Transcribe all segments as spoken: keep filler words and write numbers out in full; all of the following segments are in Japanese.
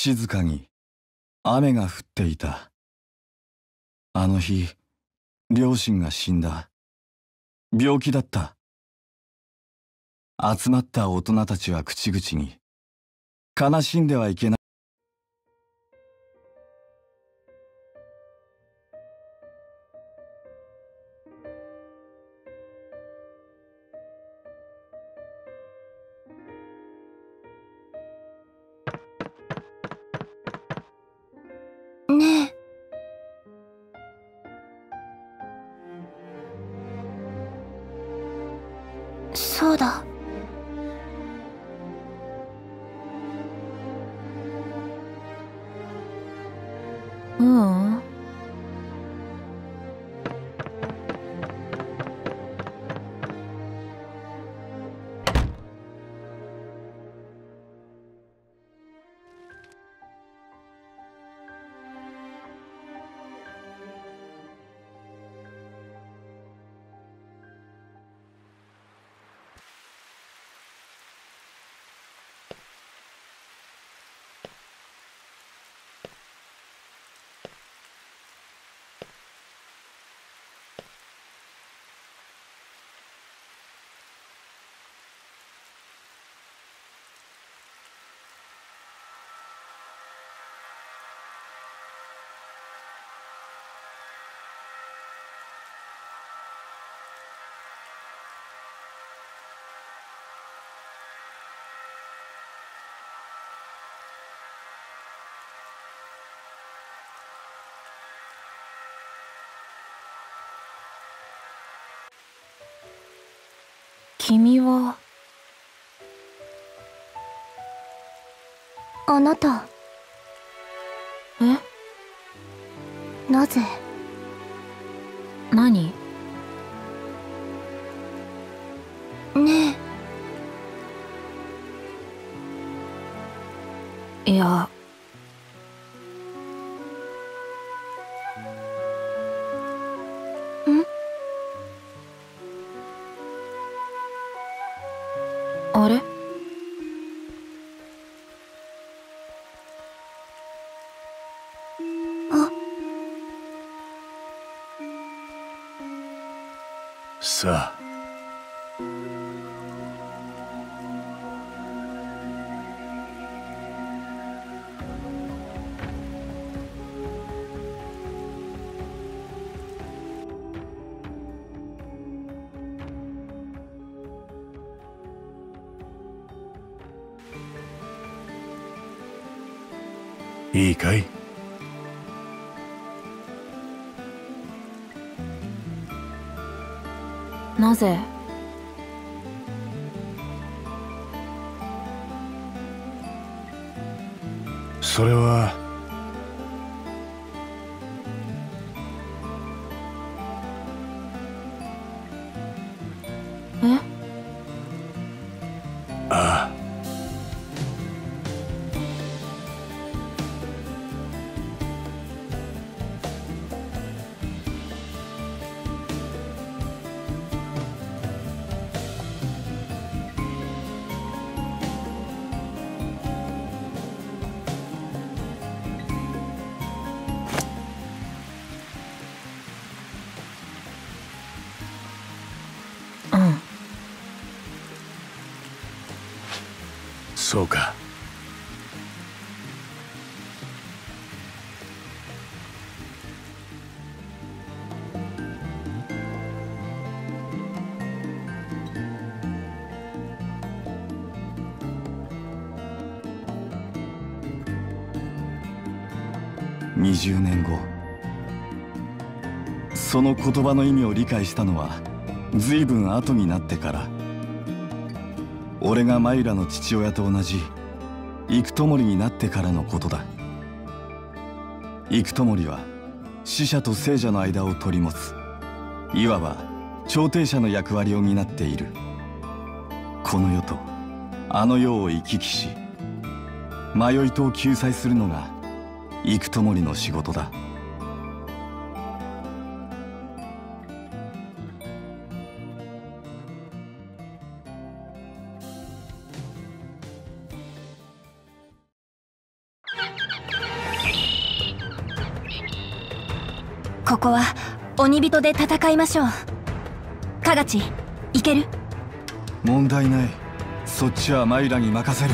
静かに雨が降っていた。あの日、両親が死んだ。病気だった。集まった大人たちは口々に、悲しんではいけない。 ねえ。そうだ。 ううん。君は。 あなた。 え？ なぜ？ 何？ ねえ。いや。 ん？ あれ？ さあ。いいかい？ なぜ？ それはえ？ ああ。 うん。 そうか。 にじゅうねんご、その言葉の意味を理解したのは随分後になってから。俺がマユラの父親と同じ幾ともりになってからのことだ。幾ともりは死者と生者の間を取り持つ、いわば調停者の役割を担っている。この世とあの世を行き来し、迷いとを救済するのが幾ともりの仕事だ。 ここは鬼人で戦いましょう。カガチ、いける？ 問題ない。そっちはマイラに任せる。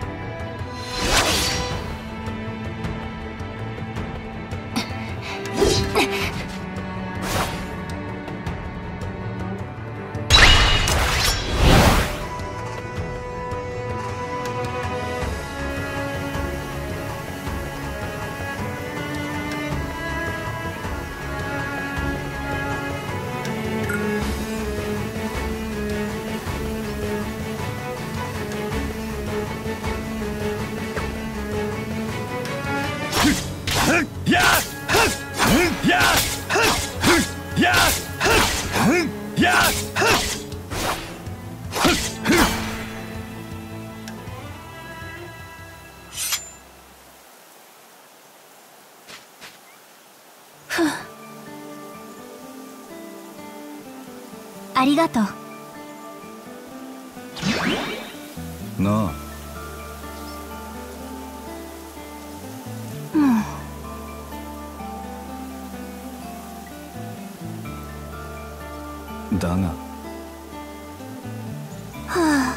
ありがとう。 なあ。 もう。だが。 はあ。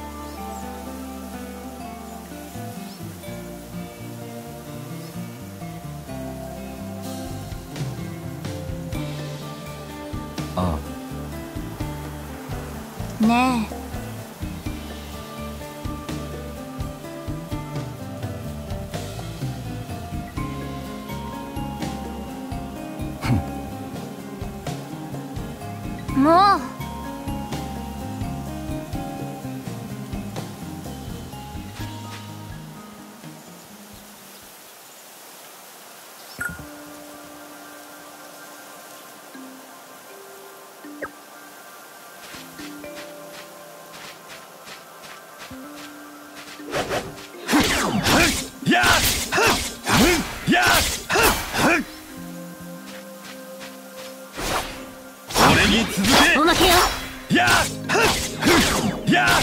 ああ。 ねえ。もう。おまけよ。やっやっ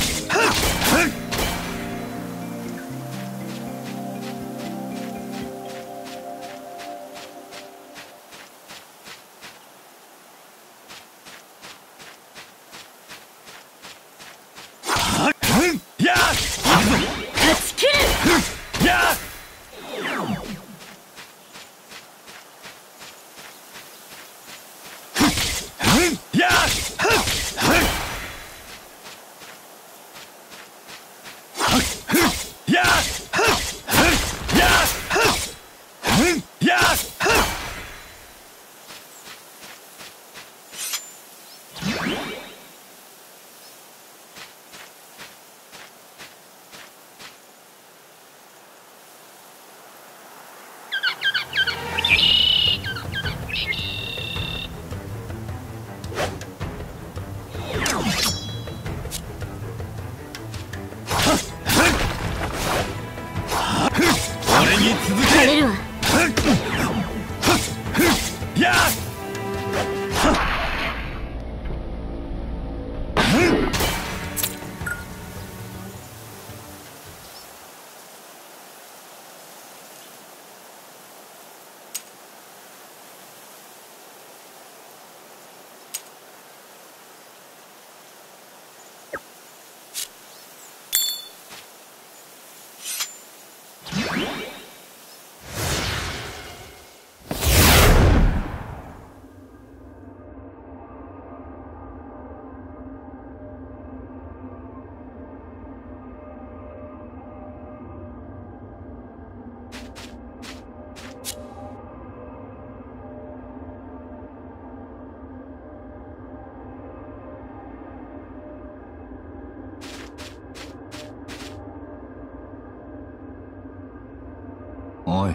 勝ち切る。やっやれるわ。 おい。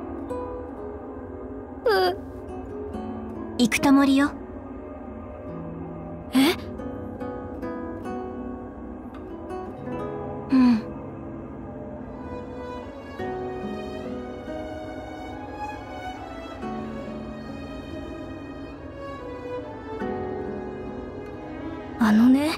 う行くと森よ。え？うん。あのね。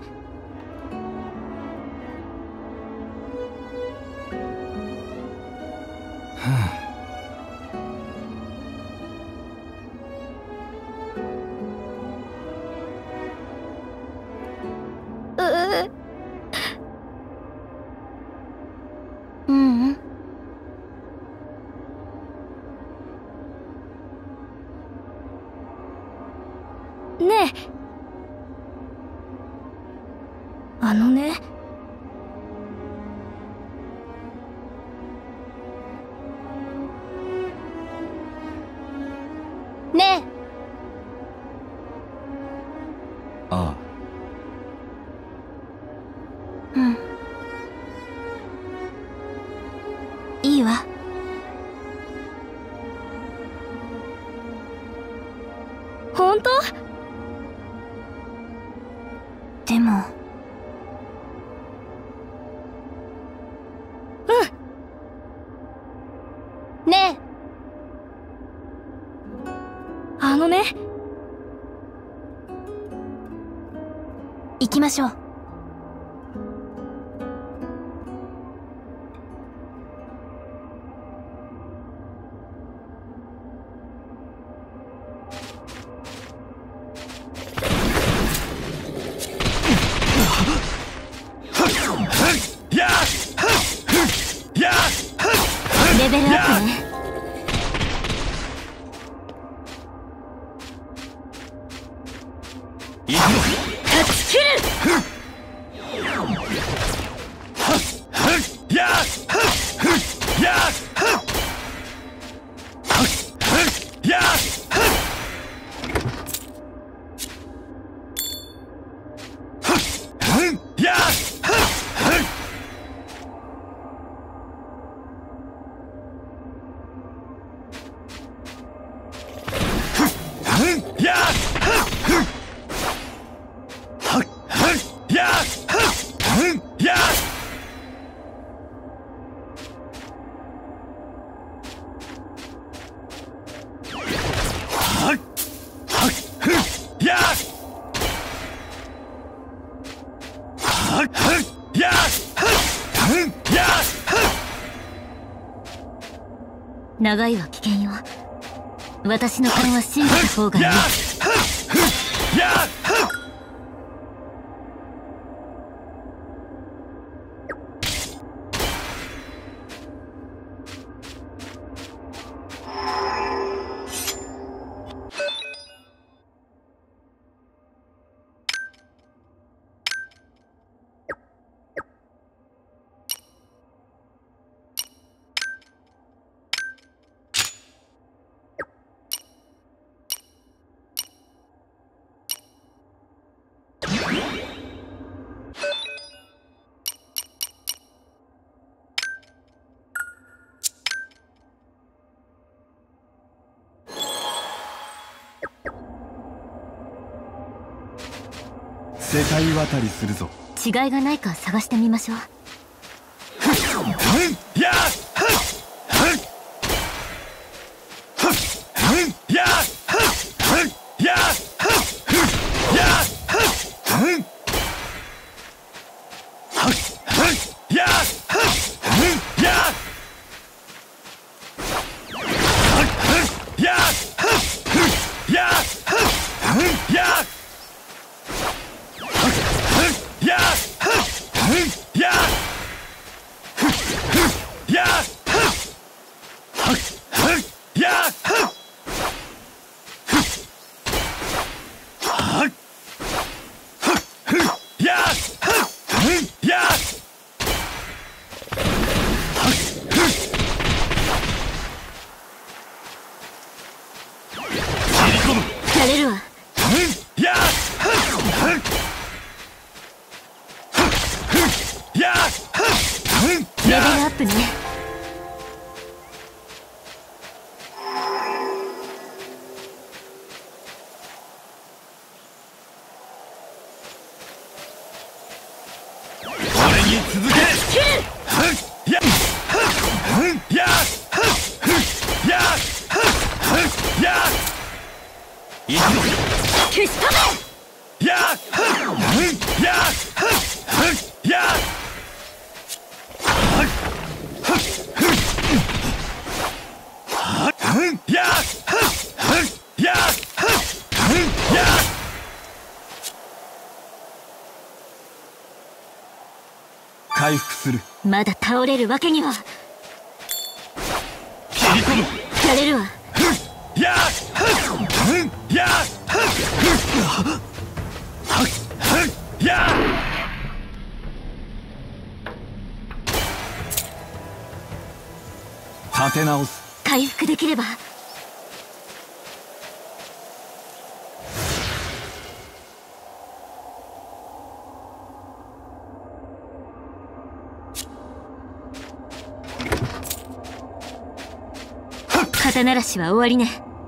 ねえ、あのね、ねえ。 ああ。 うん、いいわ。本当？でも、うん。ねえ、あのね、行きましょう。レベルアップね。勝ち切る。長いは危険よ。私の勘は信じた方がいい。 世界渡りするぞ。 違いがないか探してみましょう。やれるわ。レベルアップね。 俺に続け。ややややいくぞ。 消し止め。 ややや回復する。 まだ倒れるわけには。 切り込む。 やれるわ。 やや立て直す。 回復できれば。肩慣らしは終わりね。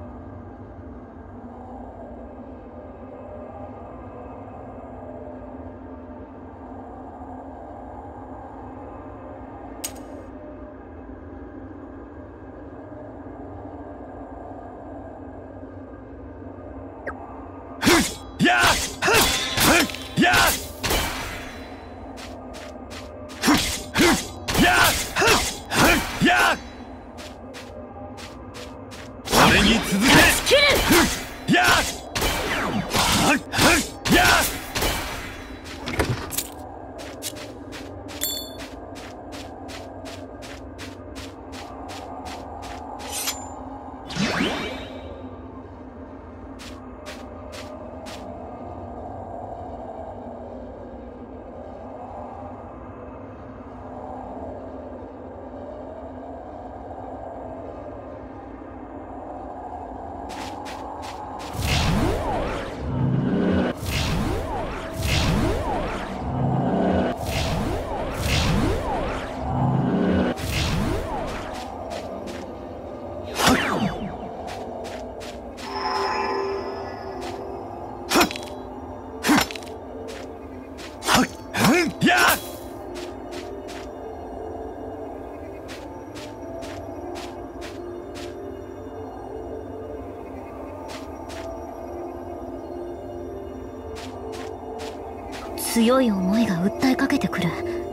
強い思いが訴えかけてくる。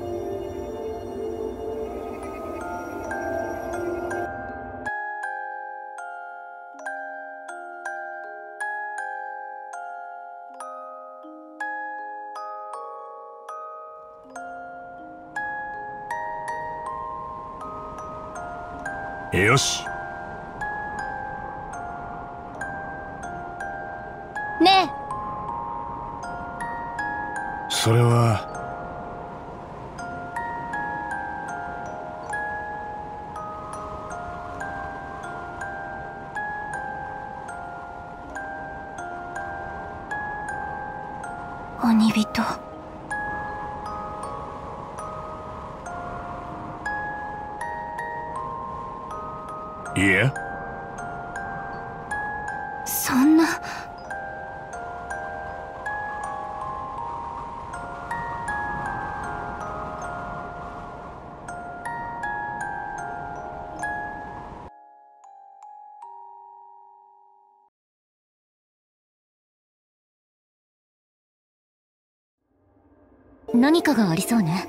よし。 ねえ。 それは鬼人。 いや、 そんな。何かがありそうね。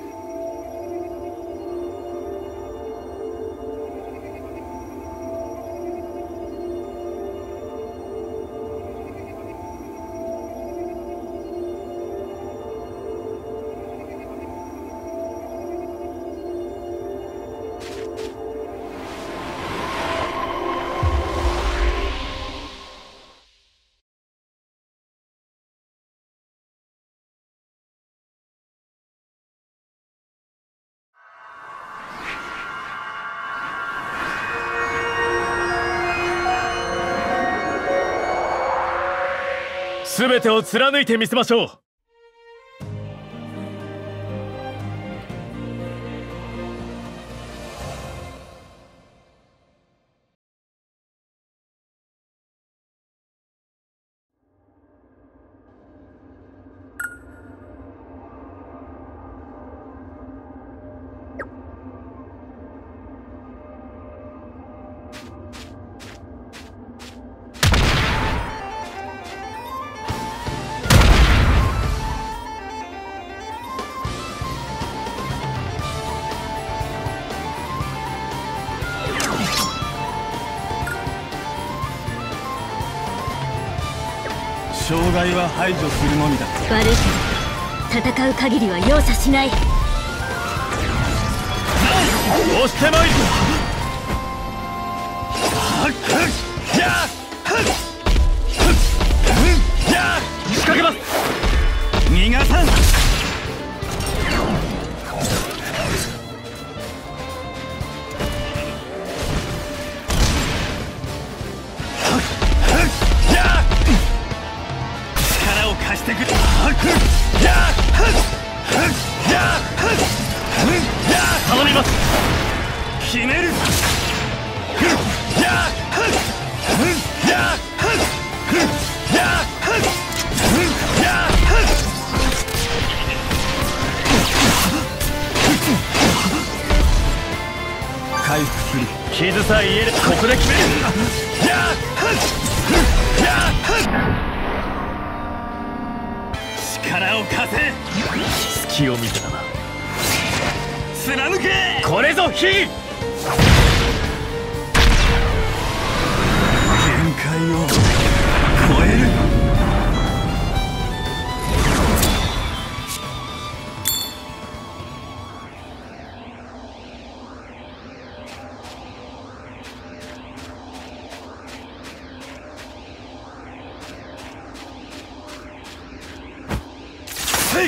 全てを貫いてみせましょう。 障害は排除するのみだ。 悪いけど戦う限りは容赦しない。 押してまいる。仕掛けます。 逃がさん。 決める。やっやっやっやっ回復する。 傷さえ癒える。ここで決める。やっやっ力を貸せ。隙を見せたな。貫け。これぞ火。限界を超える。はい。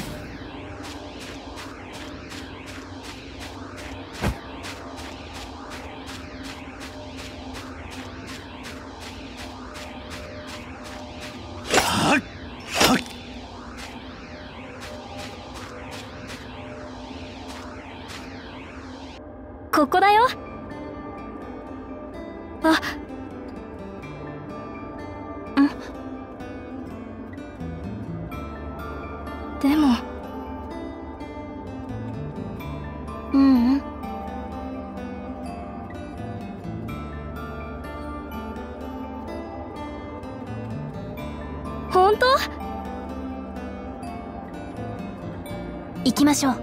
ここだよ。あ、んでもううん本当？行きましょう。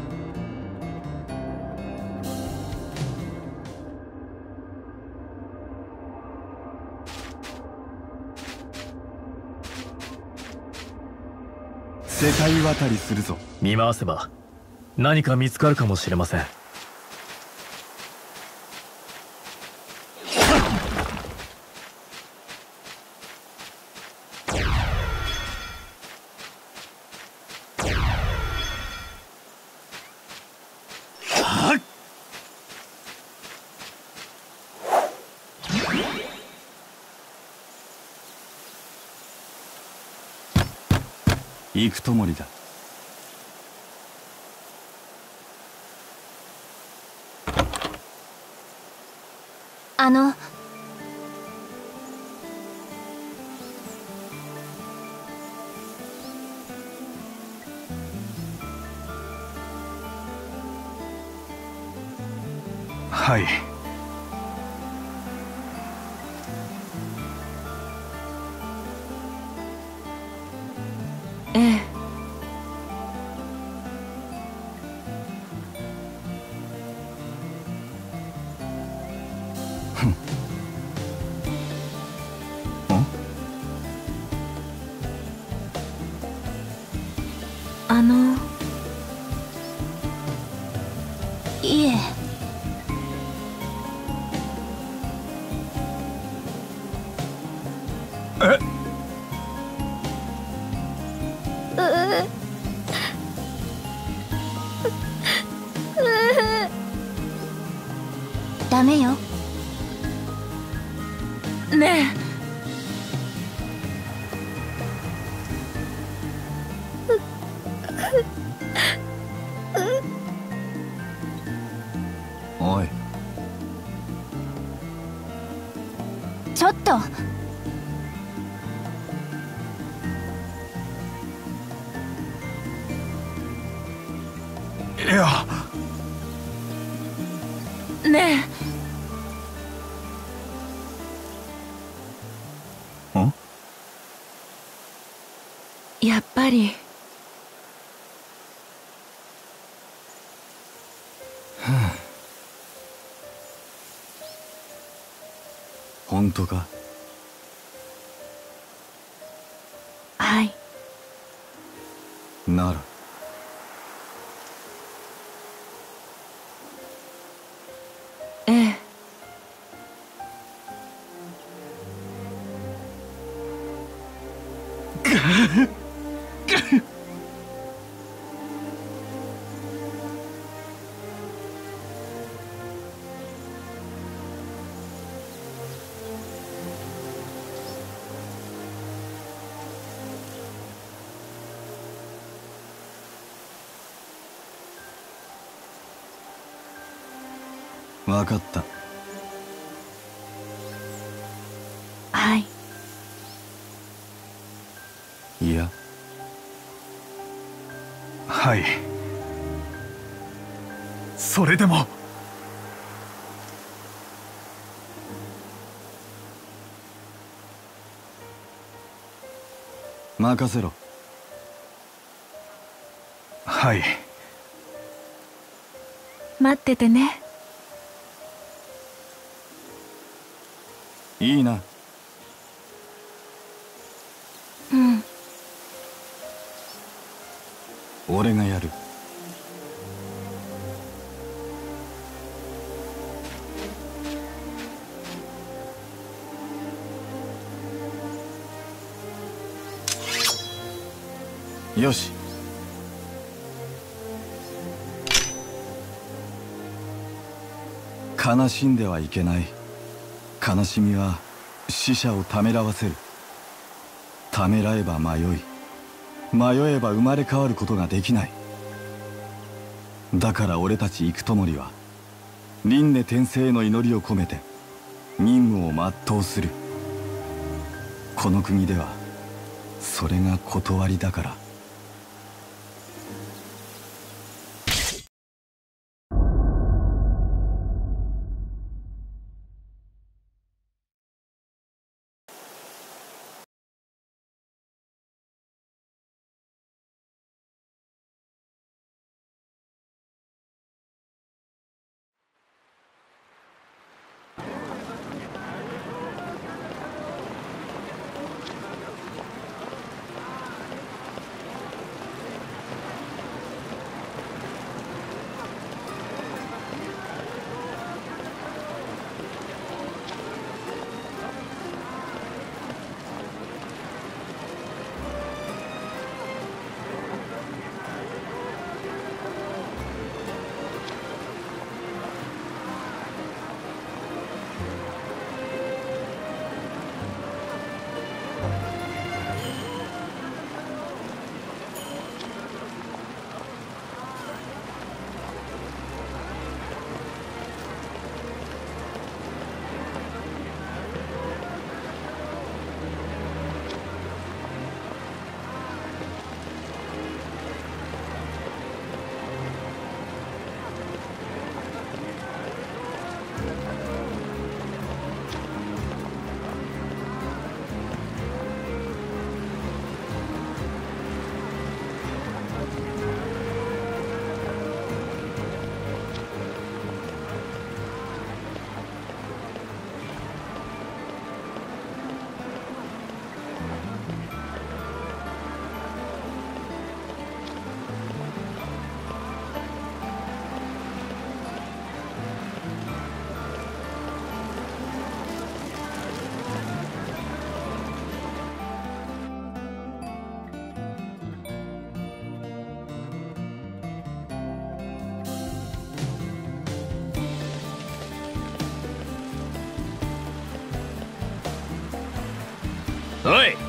世界渡りするぞ。 見回せば何か見つかるかもしれません。 行くともりだ。 あのはい。 ええ。あのいえ。 えダメよ。ねえ。 おい。 ちょっと。 いや。 ねえ。ん？ やっぱり。 本当か？ はい。 ならええ。 分かった。 はい。 いや、 はい。それでも任せろ。 はい。 待っててね。 いいな。 うん。 俺がやる。よし。悲しんではいけない。悲しみは死者をためらわせる。ためらえば迷い、迷えば生まれ変わることができない。だから俺たち幾友は輪廻転生への祈りを込めて任務を全うする。この国ではそれが断りだから。 おい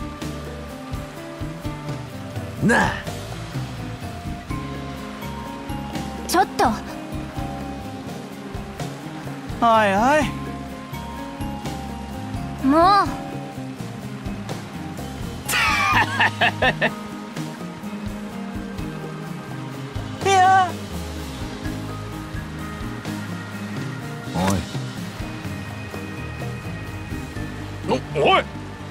なあ、 ちょっと。 はいはい。 もう。いや。 おい。 おおい。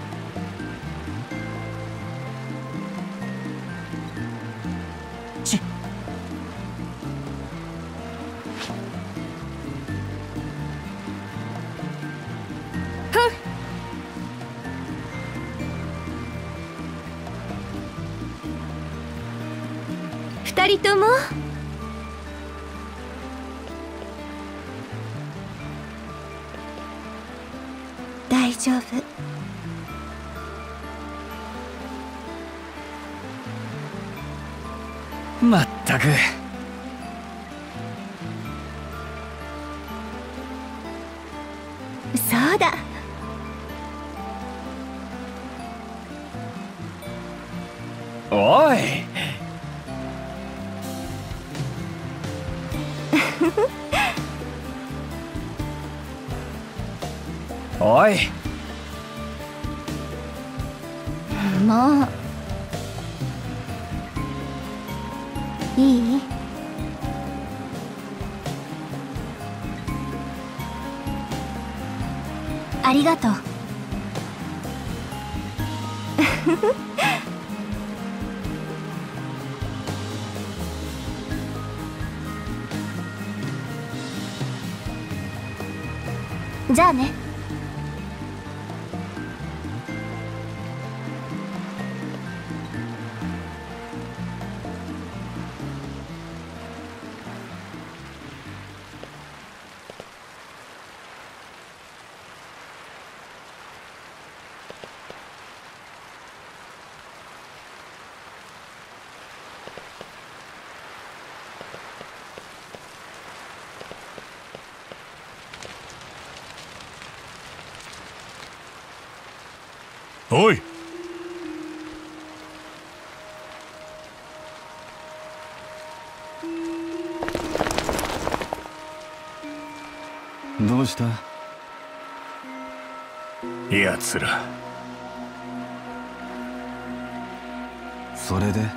二人とも大丈夫。 まったく。 そうだ。 おい。 おい、 もういい？ありがとう。じゃあね。 おい、 どうした？ やつら。 それで？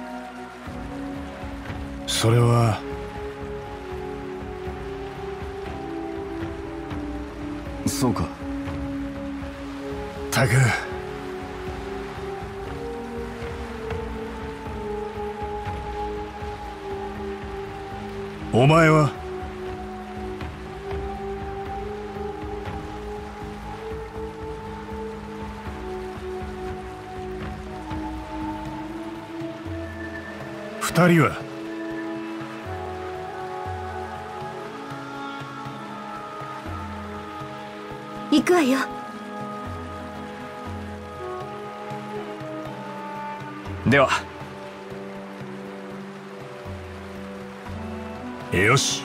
それはそうか。 たくお前は二人は行くわよ。 では。 よし。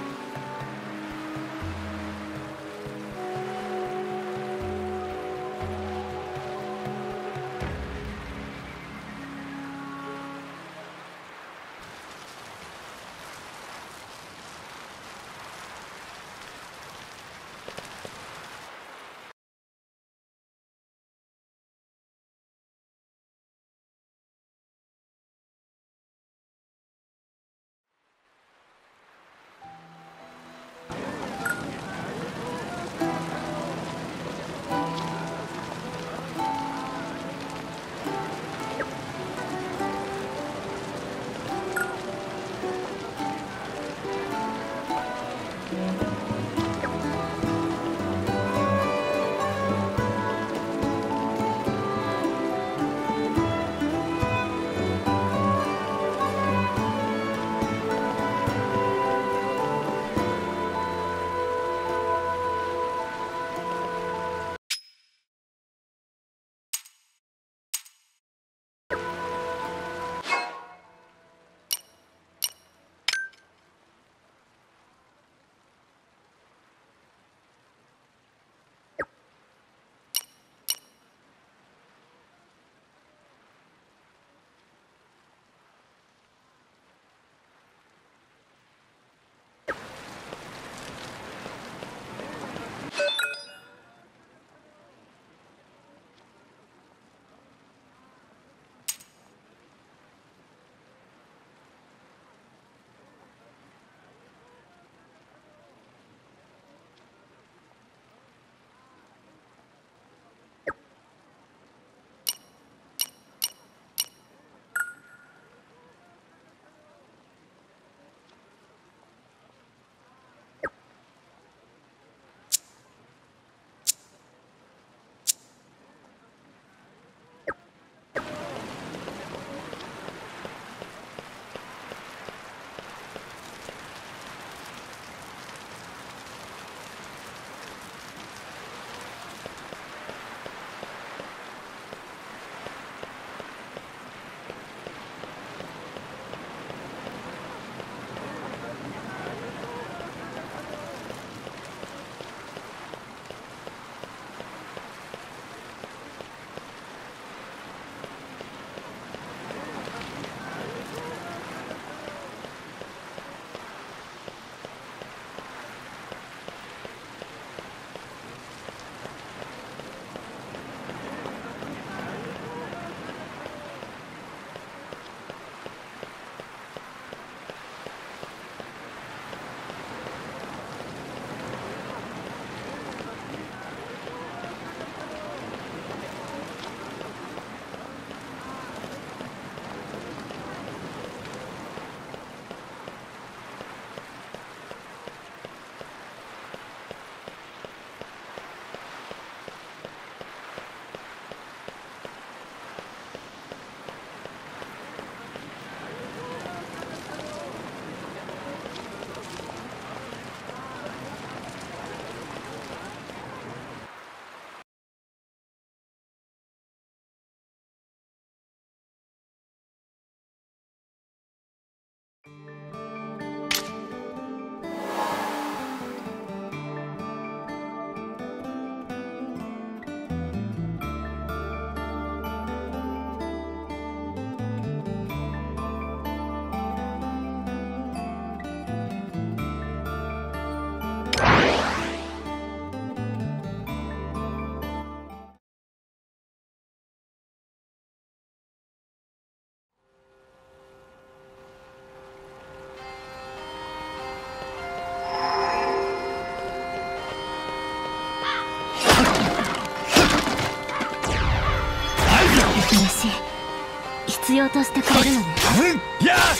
嬉しい。必要としてくれるのね。 やっ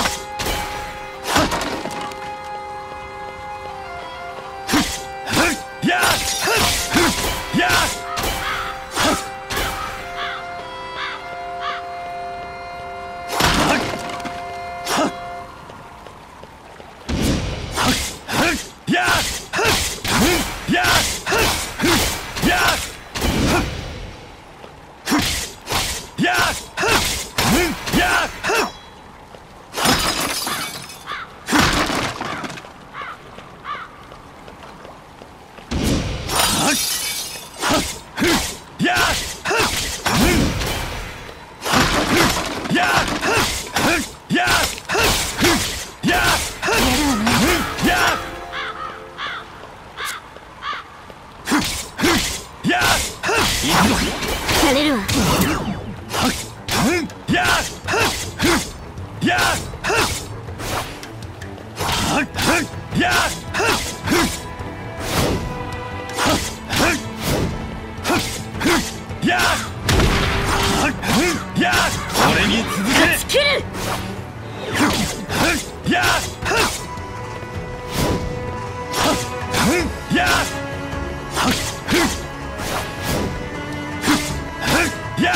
やっやっやれるわ。 俺に続け。 勝ち切る。 やっやっやっ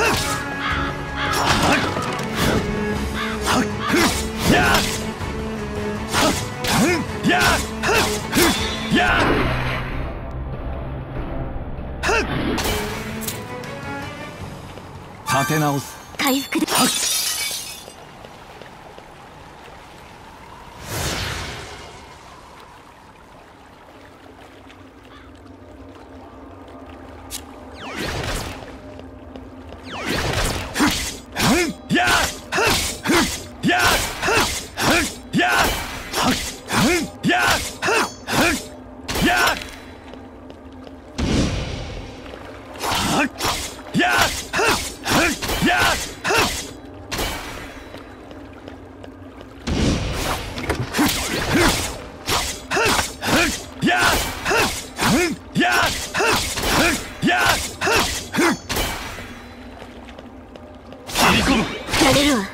立て直す。 回復で。やれるわ。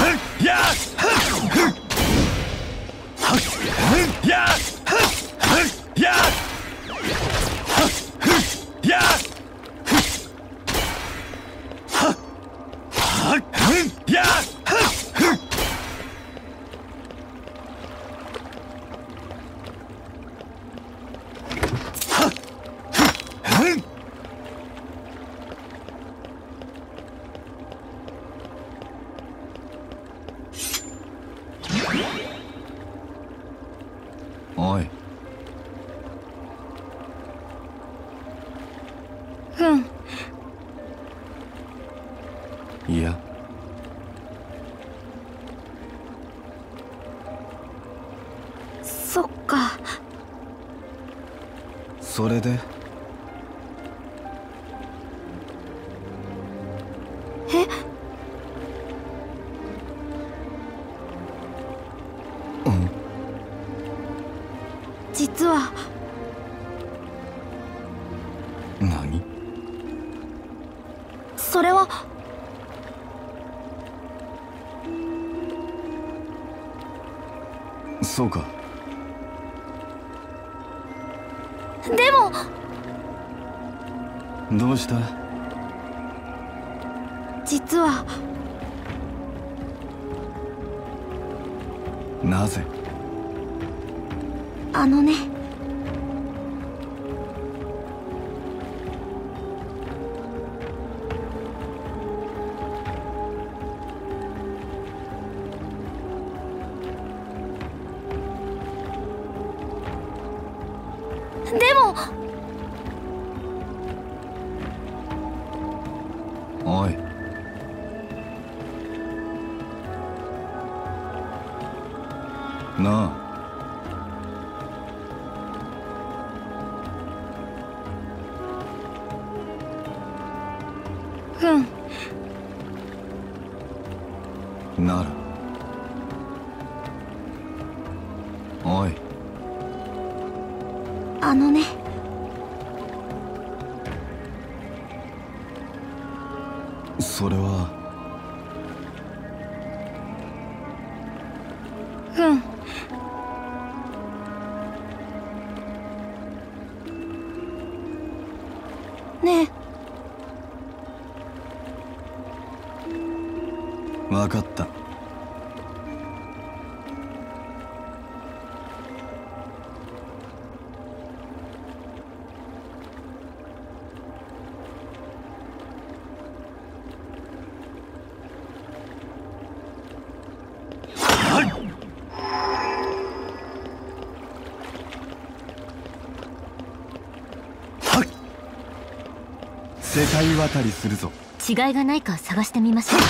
おい。 うんいや、 そっか。 それでえうん実は何？ それはそうか。 でもどうした？ 実はなぜ？ あのねでもおい。なあ。 うんなら。おい。 あのねそれはうんね分かった。世界渡りするぞ。 違いがないか探してみましょう。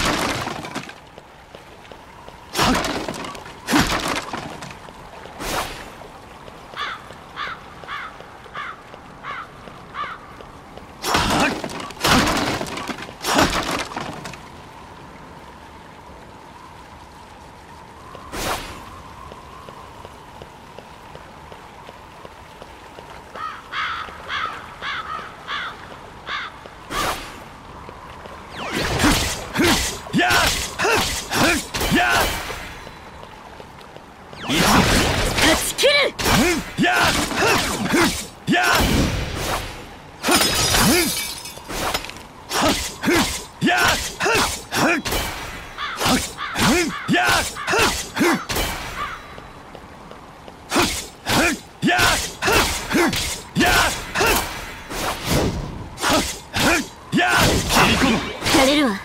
やれるわ。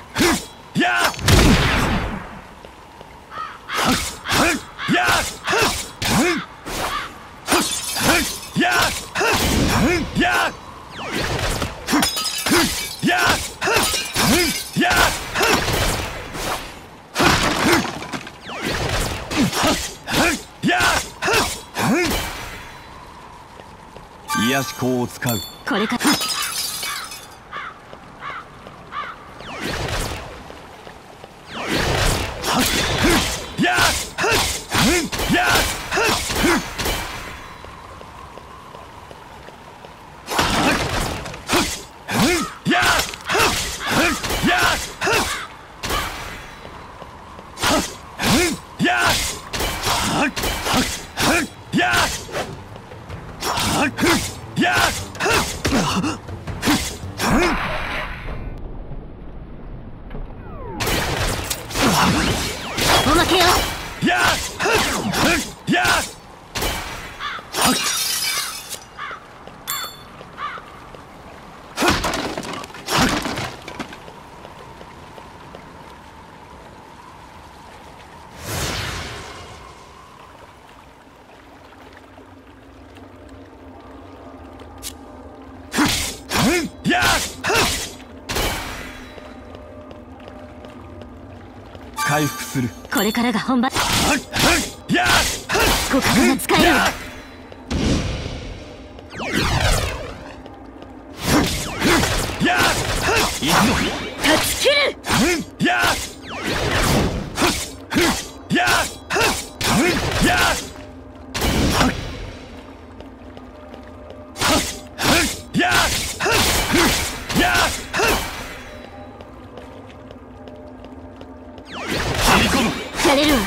癒し口を使う。 これからおまけよ。 回復する。 これからが本番。互角が使えるわ。断ち切る。やれるわ。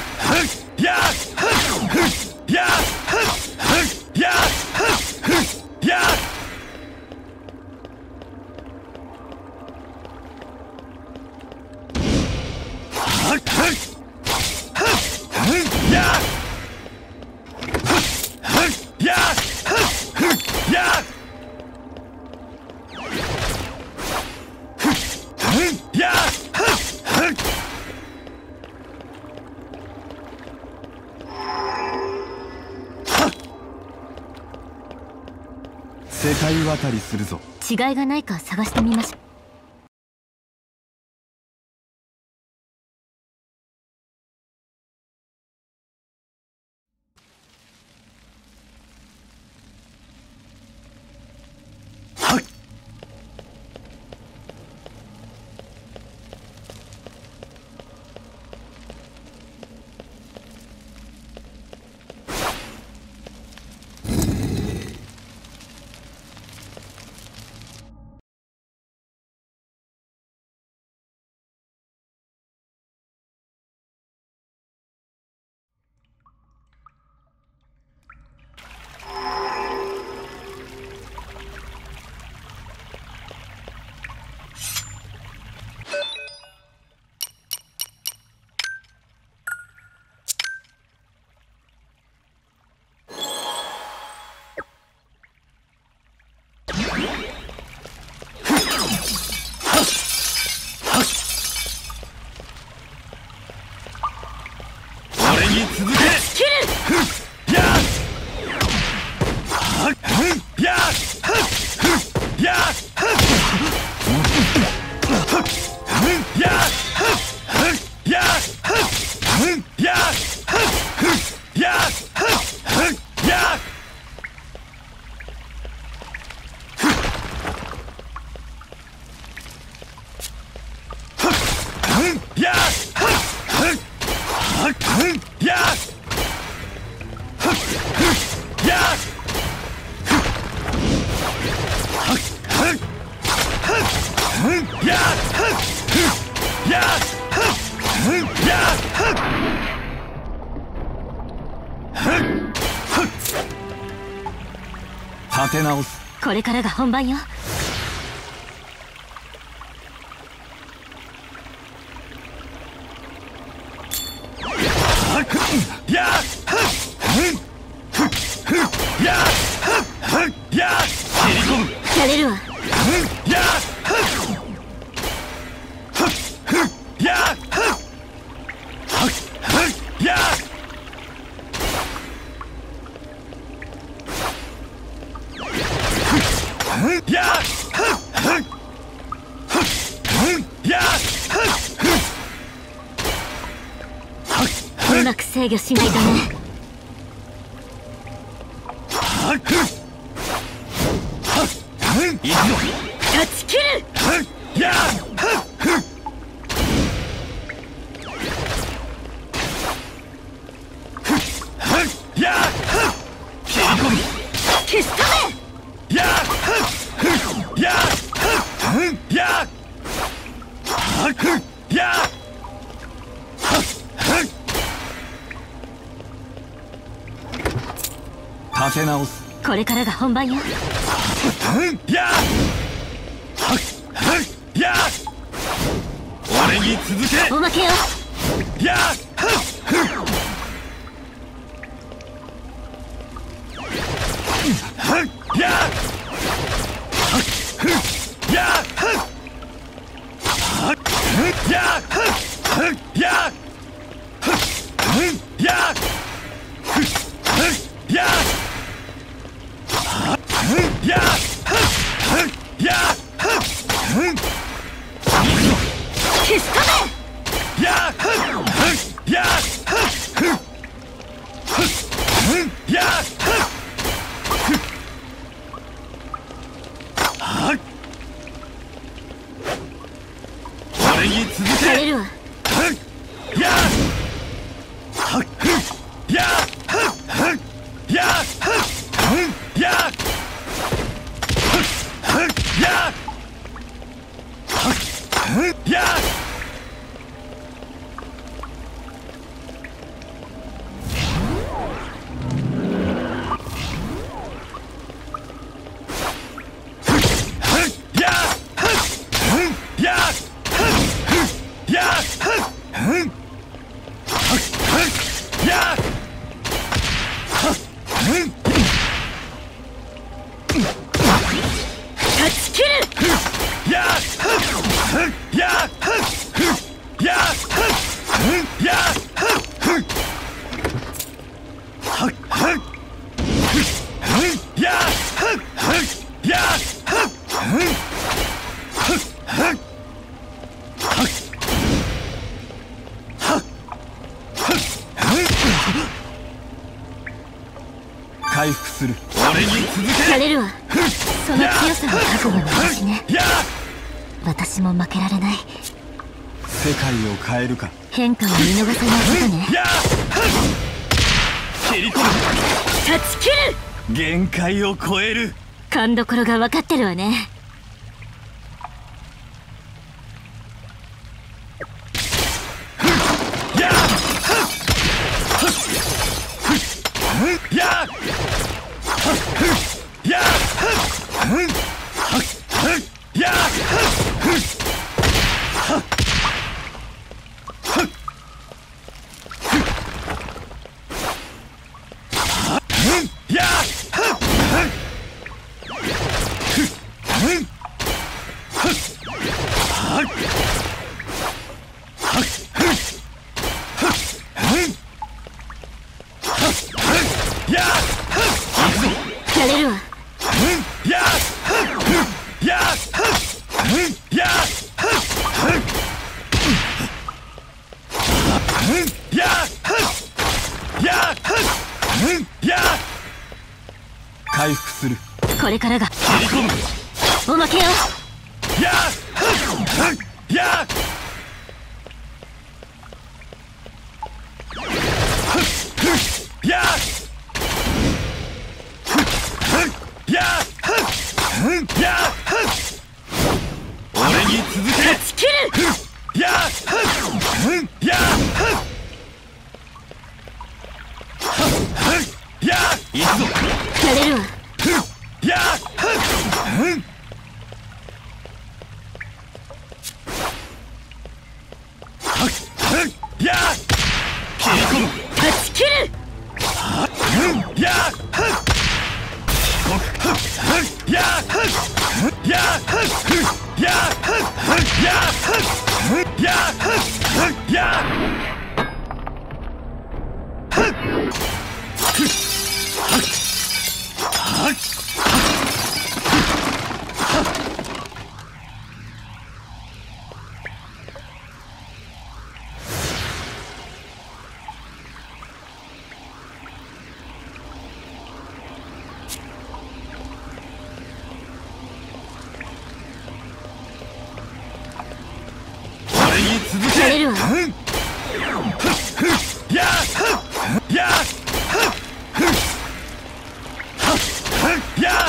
世界渡りするぞ。 違いがないか探してみましょう。 ややや立て直す。 これからが本番よ。 ややや切り込む。 やれるわ。 やややややうまく制御しないとね。断ち切る。 やや切り込む。 消すため。 やややや立て直す。 これからが本番よ。 やや俺に続け。 おまけよ。 やややややややややや消すため。 ややや俺に続け。 やれるわ。 やややややや断ち切る。 やややや回復する。 俺に続け。 やれるわ。その強さの覚悟の私ね。 や私も負けられない。 世界を変えるか。 変化を見逃さないことね。 や切り込む。 断ち切る。 限界を超える。 勘どころが分かってるわね。 ややややややれるわ。 やややややや回復する。 これからが切り込む。 おまけよ。 やや勝ち切る。やっやっやっいくぞ。 やれるわ。 やっやっ切り込む。 勝ち切る。 やっやっやっやっやっやっやっやれるわ。 やっやっやっ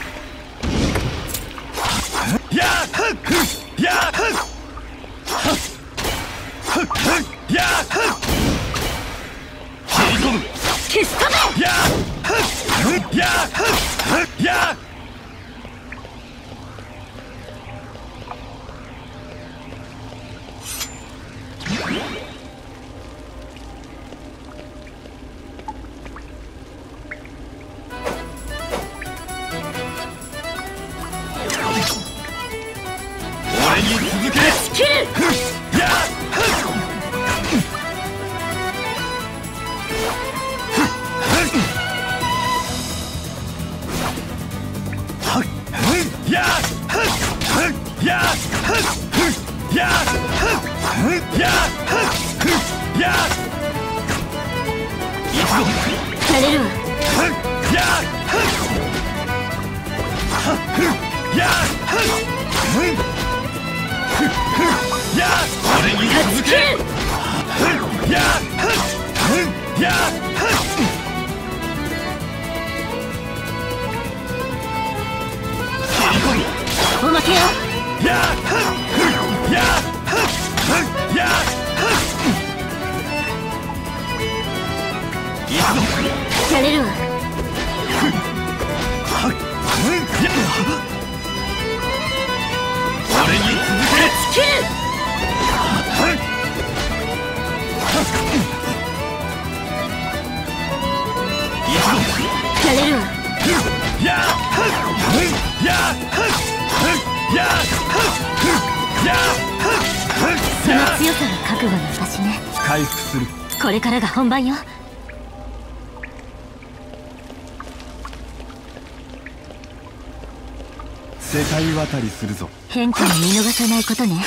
やっやっやっ切り込む。 消し飛べ。 やっやっやっ俺に続け。 切る。 やっやっやっやっやっやっいくぞ。 やれるわ。 やっやっやっ俺に続け。やっやっおまけよ。 やっやっやっいくぞ。 やれるわ。 俺に続け。 切る。 いくぞ。 やれるわ。 やっやっやっやっその強さが覚悟の私ね。 回復する。 これからが本番よ。 世界渡りするぞ。 変化を見逃さないことね。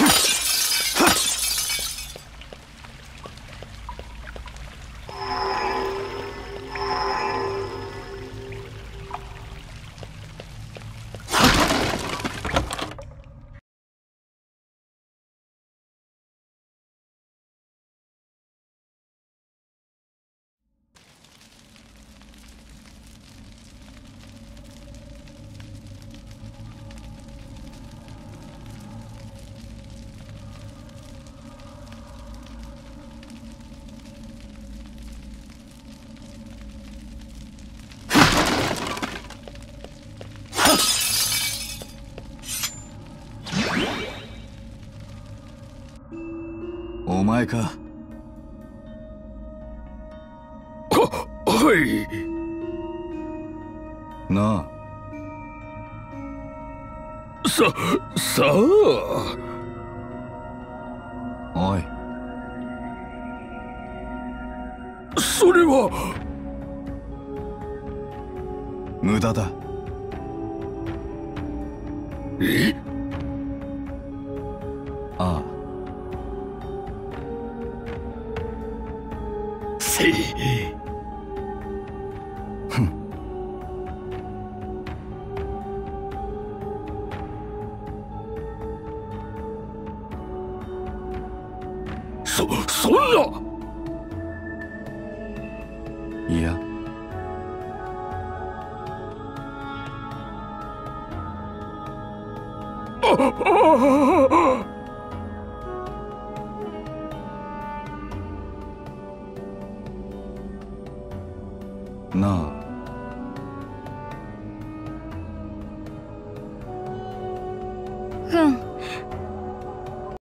お前か。 は、はいなあ。 さ、さあおい。 それは無駄だ。 えああ。 せいふん。 そ、そんないや。 ああなあ